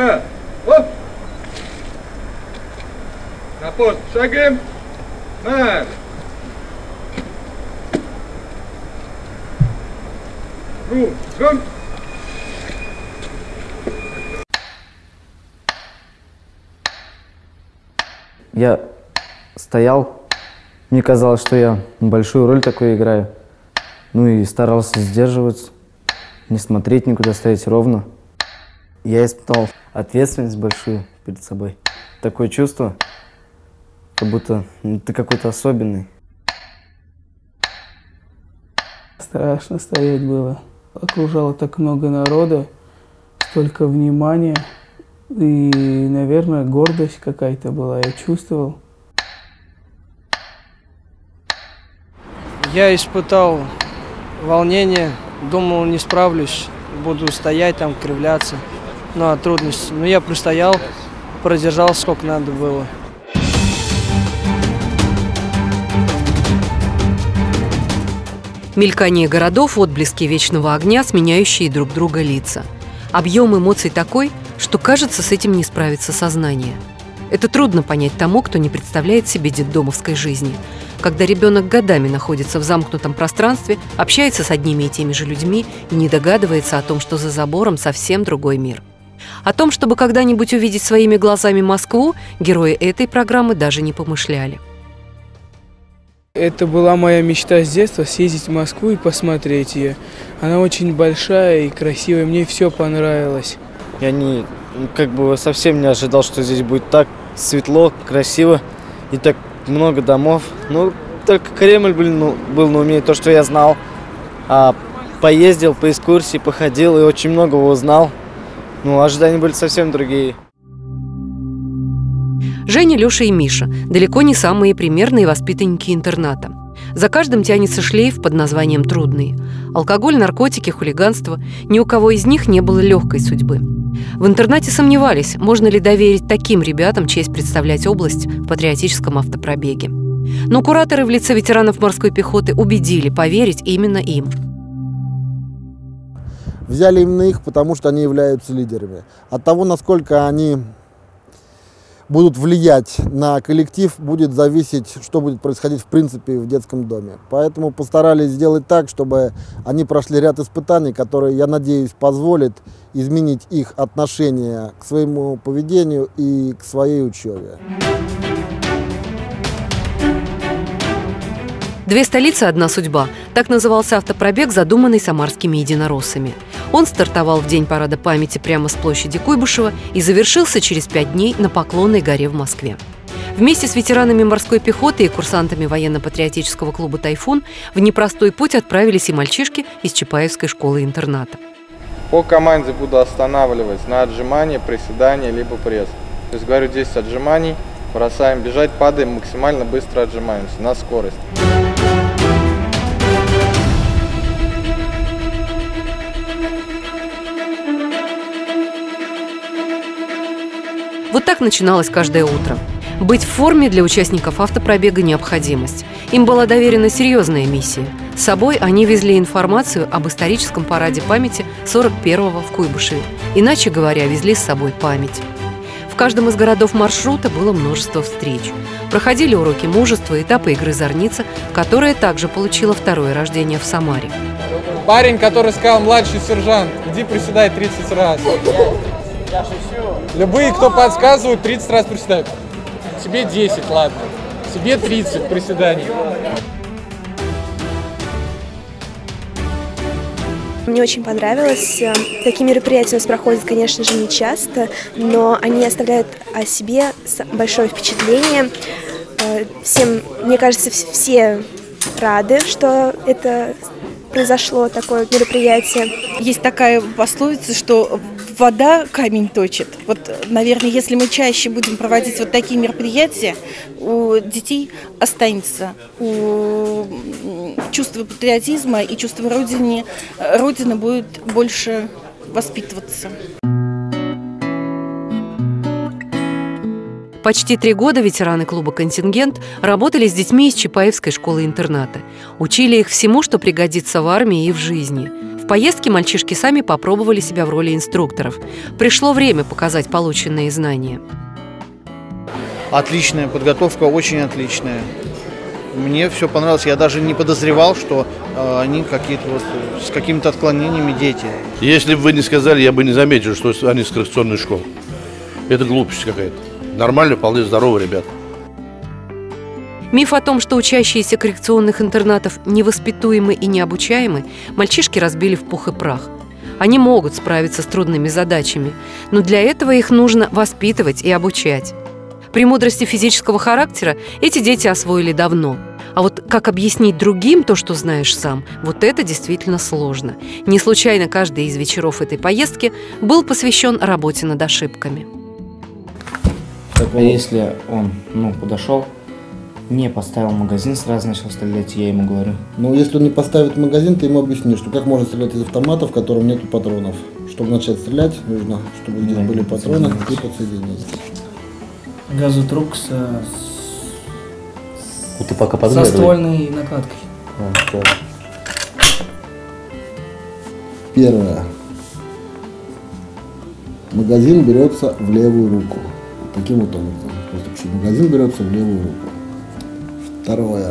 Вперед! Оп! На пост шагаем! Марш! Рум! Я стоял, мне казалось, что я большую роль такую играю. Ну и старался сдерживаться, не смотреть никуда, стоять ровно. Я испытал ответственность большую перед собой. Такое чувство, как будто ты какой-то особенный. Страшно стоять было. Окружало так много народа, столько внимания. И, наверное, гордость какая-то была, я чувствовал. Я испытал волнение, думал, не справлюсь, буду стоять там, кривляться. Ну, трудности. Но я простоял, продержался, сколько надо было. Мелькание городов, отблески вечного огня, сменяющие друг друга лица. Объем эмоций такой, что, кажется, с этим не справится сознание. Это трудно понять тому, кто не представляет себе детдомовской жизни, когда ребенок годами находится в замкнутом пространстве, общается с одними и теми же людьми и не догадывается о том, что за забором совсем другой мир. О том, чтобы когда-нибудь увидеть своими глазами Москву, герои этой программы даже не помышляли. Это была моя мечта с детства — съездить в Москву и посмотреть ее. Она очень большая и красивая, мне все понравилось. Я совсем не ожидал, что здесь будет так светло, красиво и так много домов. Ну, так Кремль был на уме, то, что я знал. Поездил по экскурсии, походил и очень многого узнал. Ну, ожидания были совсем другие. Женя, Леша и Миша – далеко не самые примерные воспитанники интерната. За каждым тянется шлейф под названием «трудный». Алкоголь, наркотики, хулиганство – ни у кого из них не было легкой судьбы. В интернате сомневались, можно ли доверить таким ребятам честь представлять область в патриотическом автопробеге. Но кураторы в лице ветеранов морской пехоты убедили поверить именно им. Взяли именно их, потому что они являются лидерами. От того, насколько они будут влиять на коллектив, будет зависеть, что будет происходить в принципе в детском доме. Поэтому постарались сделать так, чтобы они прошли ряд испытаний, которые, я надеюсь, позволят изменить их отношение к своему поведению и к своей учебе. «Две столицы, одна судьба» – так назывался автопробег, задуманный самарскими единороссами. Он стартовал в день парада памяти прямо с площади Куйбышева и завершился через 5 дней на Поклонной горе в Москве. Вместе с ветеранами морской пехоты и курсантами военно-патриотического клуба «Тайфун» в непростой путь отправились и мальчишки из Чапаевской школы-интерната. По команде буду останавливать на отжимание, приседание, либо пресс. То есть говорю 10 отжиманий, бросаем бежать, падаем, максимально быстро отжимаемся на скорость. Вот так начиналось каждое утро. Быть в форме для участников автопробега – необходимость. Им была доверена серьезная миссия. С собой они везли информацию об историческом параде памяти 41-го в Куйбышеве. Иначе говоря, везли с собой память. В каждом из городов маршрута было множество встреч. Проходили уроки мужества, этапы игры «Зорница», которая также получила второе рождение в Самаре. Парень, который сказал: младший сержант, иди приседай 30 раз. Я шучу. Любые, кто подсказывают, 30 раз приседают. Тебе 10, ладно. Тебе 30 приседаний. Мне очень понравилось. Такие мероприятия у нас проходят, конечно же, не часто, но они оставляют о себе большое впечатление. Всем, мне кажется, все рады, что это произошло, такое мероприятие. Есть такая пословица, что вода камень точит. Вот, наверное, если мы чаще будем проводить вот такие мероприятия, у детей останется чувство патриотизма и чувство Родины будет больше воспитываться. Почти 3 года ветераны клуба «Контингент» работали с детьми из Чапаевской школы-интерната. Учили их всему, что пригодится в армии и в жизни. В поездке мальчишки сами попробовали себя в роли инструкторов. Пришло время показать полученные знания. Отличная подготовка, очень отличная. Мне все понравилось. Я даже не подозревал, что они какие-то вот с какими-то отклонениями дети. Если бы вы не сказали, я бы не заметил, что они с коррекционной школы. Это глупость какая-то. Нормально, вполне здоровые ребята. Миф о том, что учащиеся коррекционных интернатов невоспитуемы и необучаемы, мальчишки разбили в пух и прах. Они могут справиться с трудными задачами, но для этого их нужно воспитывать и обучать. Премудрости физического характера эти дети освоили давно. А вот как объяснить другим то, что знаешь сам, вот это действительно сложно. Не случайно каждый из вечеров этой поездки был посвящен работе над ошибками. А если он подошел, не поставил магазин, сразу начал стрелять, я ему говорю. Ну, если он не поставит магазин, ты ему объяснишь, что как можно стрелять из автомата, в котором нету патронов. Чтобы начать стрелять, нужно, чтобы здесь были патроны и подсоединить. Газотрук Ты пока со ствольной накладкой. Первое. Магазин берется в левую руку. Таким вот образом. Просто магазин берется в левую руку. Второе.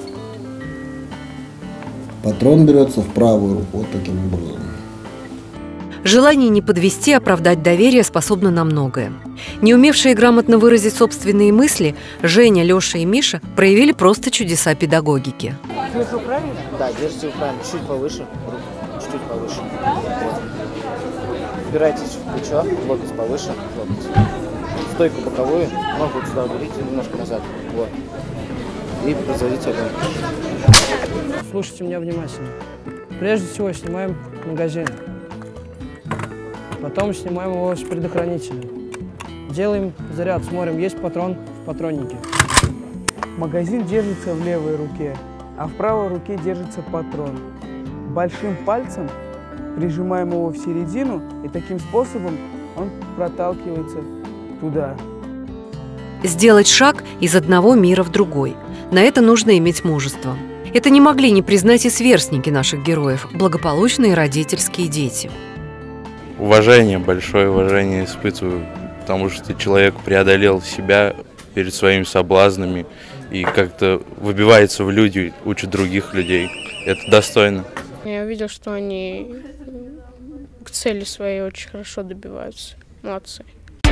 Патрон берется в правую руку. Вот таким образом. Желание не подвести, оправдать доверие способно на многое. Не умевшие грамотно выразить собственные мысли, Женя, Леша и Миша проявили просто чудеса педагогики. Держу правильно? Да, держите правильно. Чуть повыше. Чуть повыше. Вот. Убирайтесь в плечо, локоть повыше. Локоть. Стойку боковую, ногу вот сюда уберите, немножко назад. Вот. И производите огонь. Слушайте меня внимательно. Прежде всего снимаем магазин. Потом снимаем его с предохранителя. Делаем заряд, смотрим, есть патрон в патроннике. Магазин держится в левой руке, а в правой руке держится патрон. Большим пальцем прижимаем его в середину, и таким способом он проталкивается туда. Сделать шаг из одного мира в другой. На это нужно иметь мужество. Это не могли не признать и сверстники наших героев, благополучные родительские дети. Уважение, большое уважение испытываю, потому что человек преодолел себя перед своими соблазнами и как-то выбивается в люди, учит других людей. Это достойно. Я увидел, что они к цели своей очень хорошо добиваются. Молодцы.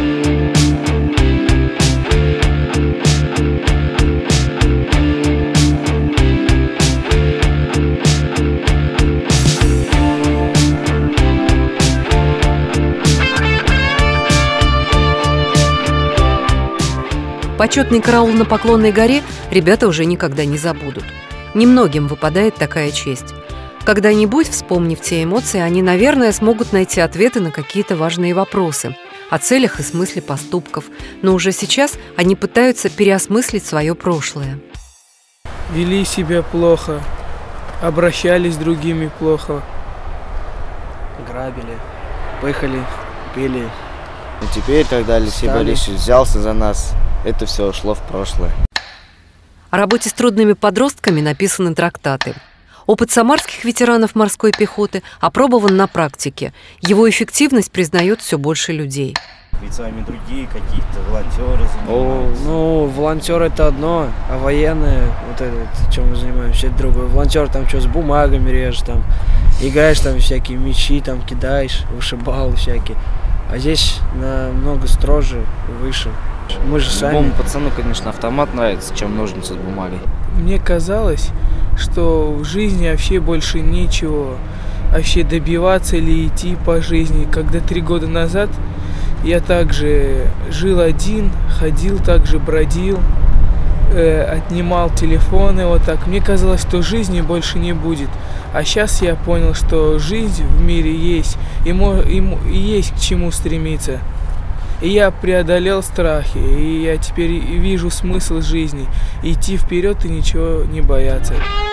Почетный караул на Поклонной горе ребята уже никогда не забудут. Немногим выпадает такая честь. Когда-нибудь, вспомнив те эмоции, они, наверное, смогут найти ответы на какие-то важные вопросы о целях и смысле поступков. Но уже сейчас они пытаются переосмыслить свое прошлое. Вели себя плохо, обращались с другими плохо. Грабили, пыхали, пили. И теперь, когда Алексей Борисович взялся за нас, это все ушло в прошлое. О работе с трудными подростками написаны трактаты. Опыт самарских ветеранов морской пехоты опробован на практике. Его эффективность признает все больше людей. Ведь с вами другие какие-то волонтеры занимаются. Волонтер это одно, а военные, вот это, чем мы занимаемся, это другое. Волонтер там что, с бумагами режешь, там, играешь там всякие мячи, там кидаешь, вышибалы всякие. А здесь намного строже и выше. Мы же сами. Любому пацану, конечно, автомат нравится, чем ножницы с бумагой. Мне казалось, что в жизни вообще больше нечего вообще добиваться или идти по жизни. Когда 3 года назад я также жил один, ходил, также бродил, отнимал телефоны, вот так. Мне казалось, что жизни больше не будет. А сейчас я понял, что жизнь в мире есть, и есть к чему стремиться. И я преодолел страхи, и я теперь вижу смысл жизни. Идти вперед и ничего не бояться.